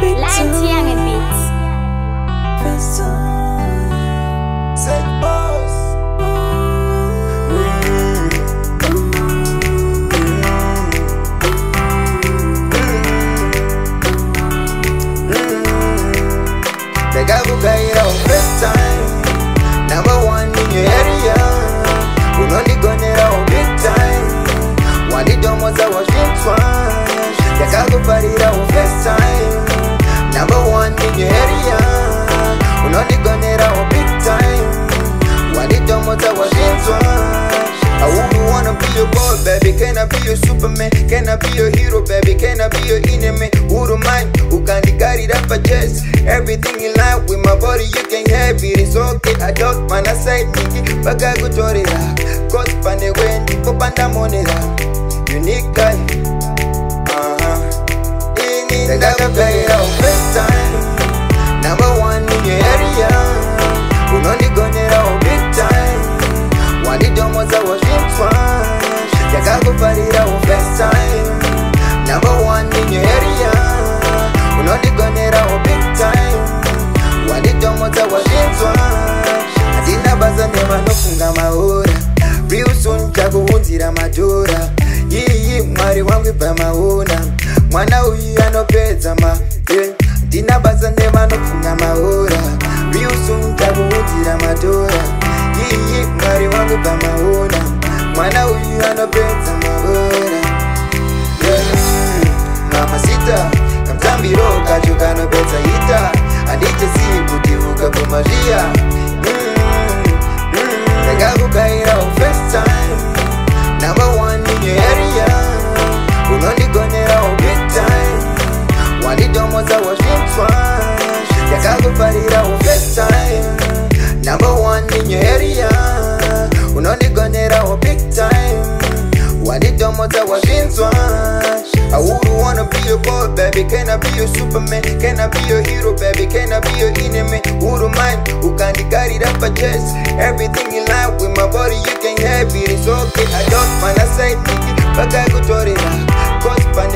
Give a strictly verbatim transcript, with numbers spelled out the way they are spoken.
Layan T and beats. Surgeboss. Tekakukaira first time, number one in your area. Unonigonera big time, wanidomoza washintwa. Tekakuparira first time, number one in your area. Unonigonera big time, wanidomoza washintwa. I wouldn't wanna be your boy, baby. Can I be your Superman? Can I be your hero, baby? Can I be your enemy? Who don't mind? Who can carry it up a chest? Everything in line with my body, you can have it. It's okay. I don't man, I say Nikki, but I go to it. Cause Pande when you pop and I'm on it. Unique guy. Uh huh. In it, I got play it out first time. Number one in your area. Who know they gonna know big time. Wanidomoza washintwa. Tekakuparira first time, number one in your area. Unonigonera big time, wanidomoza washintwa. Adina baza nema nofunga maora, real soon takuhunzira madora. Iyi mwari wangu pamaona, mwana uyu anopedza ma eh. Adina baza nema nofunga maora, real soon takuhunzira madora. Iyi mwari wangu pamaona, mwana uyu anopedza maora. Mama sita, kamtambiro kacho kanopedza ita. Andiche si kutivuka kumazia. Tekakukaira first time, number one in your area. Unonigonera big time, wanidomoza washintwa. Tekakuparira first time, number one in your area. Unonigonera big time, wanidomoza washintwa. I wouldn't wanna be your boy, baby. Can I be your Superman? Can I be your hero, baby? Can I be your enemy? Who don't mind? Who can carry it up a chest? Everything in line with my body, you can have it. It's okay. I don't mind, I say Nikki, but I go to it. Cause